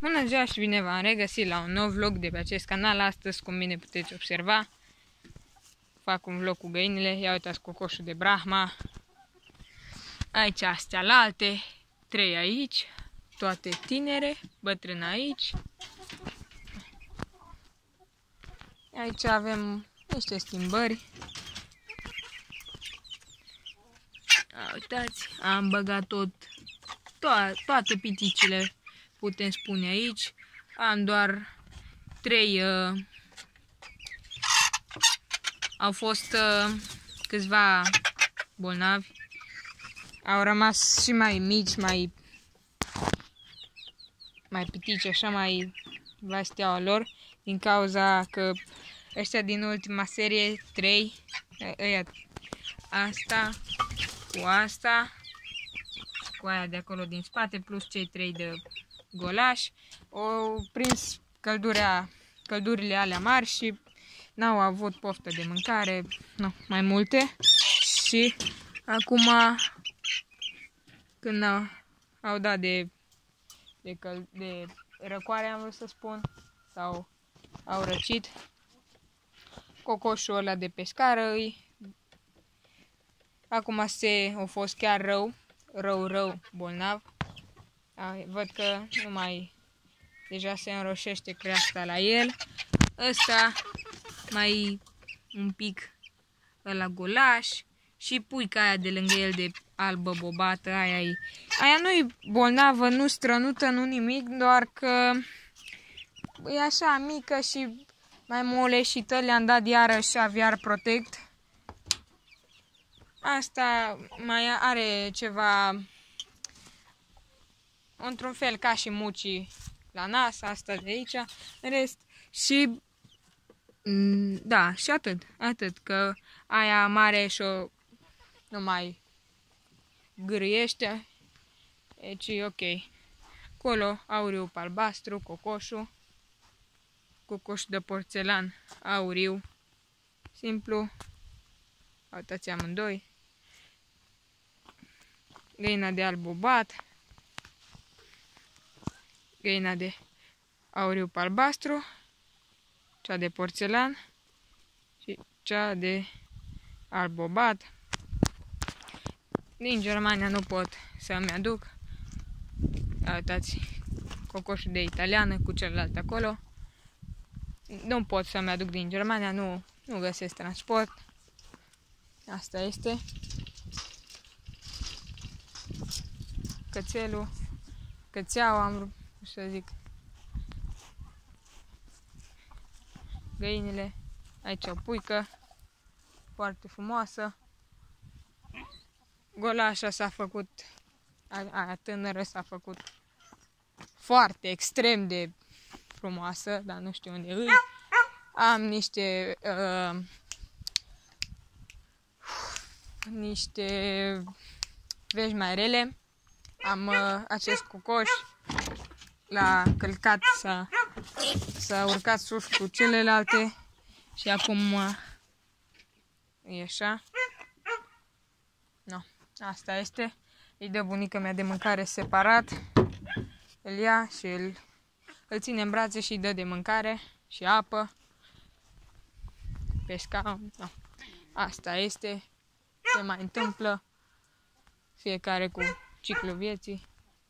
Bună ziua și bine v-am regăsit la un nou vlog de pe acest canal. Astăzi, cum bine puteți observa, fac un vlog cu găinile. Ia uitați cocoșul de Brahma. Aici astea la alte, 3 aici, toate tinere, bătrâne aici. Aici avem niște schimbări. Uitați, am băgat toate piticile, putem spune aici. Am doar 3, au fost câțiva bolnavi. Au rămas și mai mici, mai pitici, așa, mai va steaua lor, din cauza că ăștia din ultima serie, 3, asta, cu asta, cu aia de acolo din spate, plus cei 3 de golaș, au prins căldurile alea mari și n-au avut poftă de mâncare, nu, mai multe. Și acum, când au dat de răcoare, am vrut să spun, sau au răcit, cocoșul ăla de pe scară acum a fost chiar rău bolnav. Văd că nu mai, deja se înroșește creasta la el. Ăsta mai un pic la golaș și puica aia de lângă el de albă bobată, aia nu-i bolnavă, nu strănută, nu nimic, doar că e așa mică și mai moleșită. Le-am dat iarăși Aviar Protect. Asta mai are ceva, într-un fel ca și mucii la nas, asta de aici, în rest. Și da, și atât, că aia mare și-o nu mai gâriește, deci e ok. Acolo auriu albastru, cocoșul de porțelan auriu, simplu, uitați amândoi. Găina de alb bobat, găina de auriu albastru, cea de porțelan și cea de alb bobat. Din Germania nu pot să-mi aduc. Uitați, cocoșul de italiană cu celălalt acolo. Nu pot să-mi aduc din Germania, nu găsesc transport. Asta este. Cățeaua, am vrut să zic. Găinile. Aici o puică foarte frumoasă. Golașa s-a făcut, aia tânără s-a făcut foarte extrem de frumoasă, dar nu știu unde îi. Am niște vești mai rele. Am acest cocoș, l-a călcat, s-a urcat sus cu celelalte și acum e așa. No, asta este. Îi dă bunica mea de mâncare separat. Îl ia și îl ține în brațe și îi dă de mâncare și apă. Pe scaun. No. Asta este. Se mai întâmplă. Fiecare cu ciclul vieții.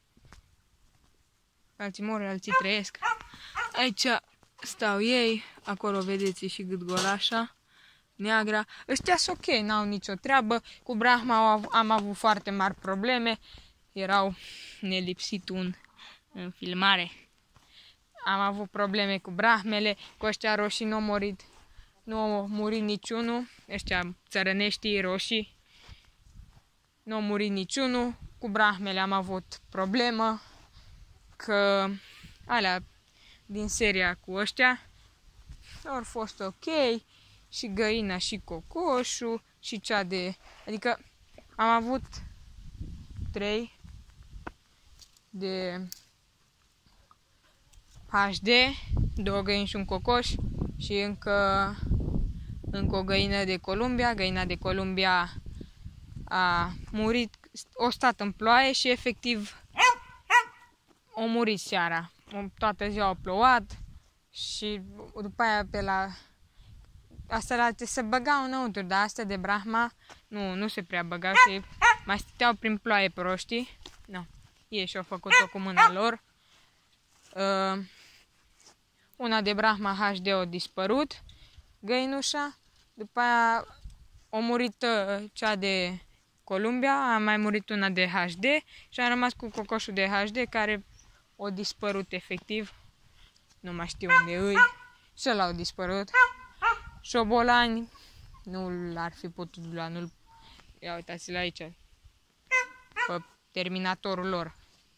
Alții mor, alții trăiesc. Aici stau ei. Acolo vedeți și gât golașa neagră. Ăștia sunt ok, n-au nicio treabă. Cu Brahma am avut foarte mari probleme. Erau nelipsit în filmare. Am avut probleme cu brahmele. Cu ăștia roșii nu au murit niciunul. Ăștia țărăneștii roșii. Nu au murit niciunul. Cu brahmele am avut problemă. Că alea din seria cu ăștia au fost ok. Și găina și cocoșul și cea de... Adică am avut 3 de HD, 2 găini și un cocoș și încă o găină de Columbia. Găina de Columbia a murit, o stat în ploaie și efectiv a murit seara. toată ziua a plouat și după aia pe la... Astea se băgau înăuntru, dar astea de Brahma nu se prea băgau și mai stăteau prin ploaie proștii. No. Ei și-au făcut-o cu mâna lor. Una de Brahma HD a dispărut, găinușa. După aia a murit cea de Columbia, a mai murit una de HD și am rămas cu cocoșul de HD care a dispărut efectiv. Nu mai știu unde îi. Și ăla a dispărut. Șobolani nu l-ar fi putut lua. Nu-l... Ia uitați-l aici. Pe terminatorul lor.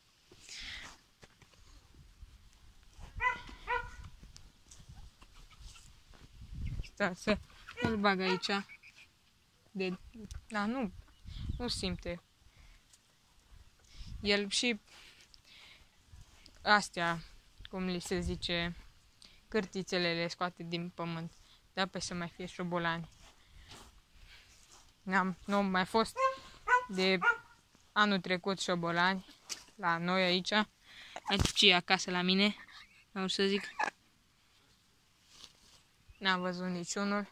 Stați să nu-l bag aici. Da, nu simte. El și astea, cum li se zice, cârtițele le scoate din pământ. Da, pe să mai fie șobolani. Nu mai fost de anul trecut șobolani la noi aici. Aici e acasă la mine, vreau să zic. N-am văzut niciunul.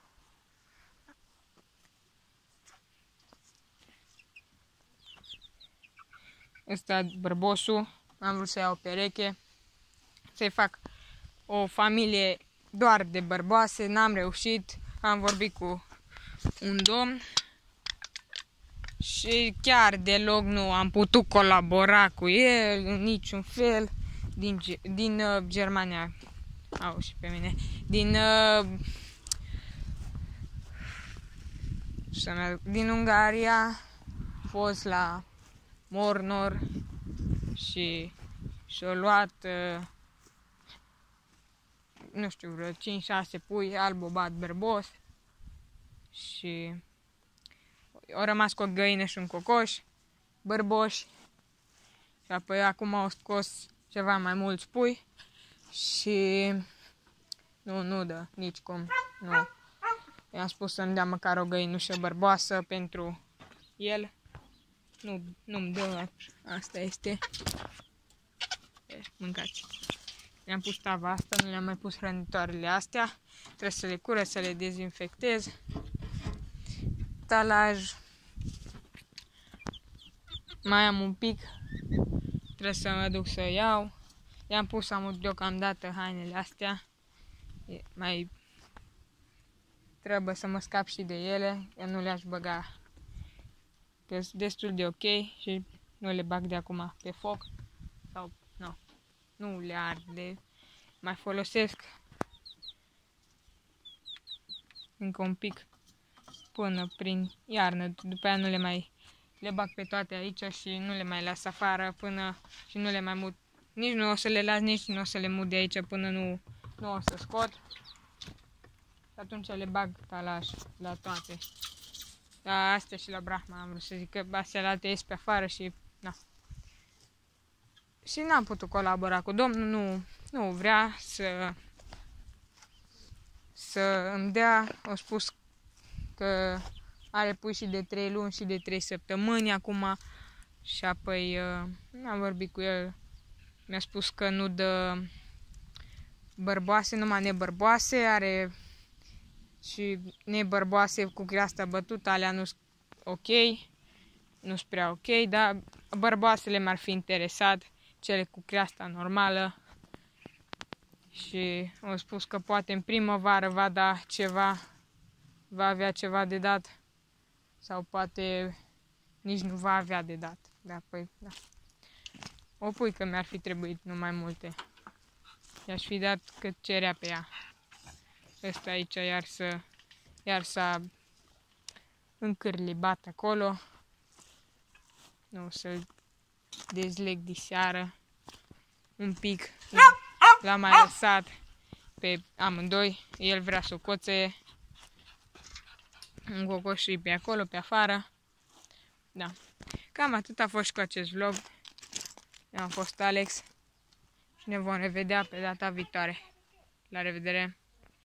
Ăsta bărbosul, am vrut să iau o pereche, să-i fac o familie doar de bărboase, n-am reușit, am vorbit cu un domn și chiar deloc nu am putut colabora cu el în niciun fel din Germania, au și pe mine, din Ungaria, a fost la Mornor și și-a luat nu știu, vreo 5-6 pui alb-obat berbos și au rămas cu o găină și un cocoș bărboși și apoi acum au scos ceva mai mulți pui și nu dă nici cum, nu. I-am spus să-mi dea măcar o găinușă bărboasă pentru el. Nu-mi dă, asta este. Mâncați. Le-am pus tava asta, nu le-am mai pus hrănitoarele astea. Trebuie să le curăț, să le dezinfectez. Talaj. Mai am un pic. Trebuie să mă duc să iau. Le-am pus deocamdată hainele astea. Mai trebuie să mă scap și de ele. Eu nu le-aș băga. Că sunt destul de ok și nu le bag de acum pe foc. Sau nu le arde. Mai folosesc încă un pic până prin iarnă. După aia nu le bag pe toate aici și nu le mai las afară până și nu le mai mut. Nici nu o să le las, nici nu o să le mut de aici până nu o să scot. Și atunci le bag talaj la toate. Da, astea și la Brahma am vrut să zic că astea la alte ies pe afară și și n-am putut colabora cu domnul, nu vrea să îmi dea. A spus că are pui și de 3 luni și de 3 săptămâni acum și apoi am vorbit cu el, mi-a spus că nu dă bărboase, numai nebărboase, are și nebărboase cu creasta bătută, alea nu sunt ok, nu sunt prea ok, dar bărboasele m-ar fi interesat, cele cu creasta normală. Și au spus că poate în primăvară va da ceva, va avea ceva de dat sau poate nici nu va avea de dat. Da, păi, da. O puică mi-ar fi trebuit, nu mai multe. I-aș fi dat cât cerea pe ea. Ăsta aici iar s-a încârlibat acolo. Nu, să-l dezleg diseară un pic. L-am mai lăsat pe amândoi. El vrea să o coțe. Un cocoș și pe acolo, pe afară. Da. Cam atât a fost cu acest vlog. Eu am fost Alex și ne vom revedea pe data viitoare. La revedere!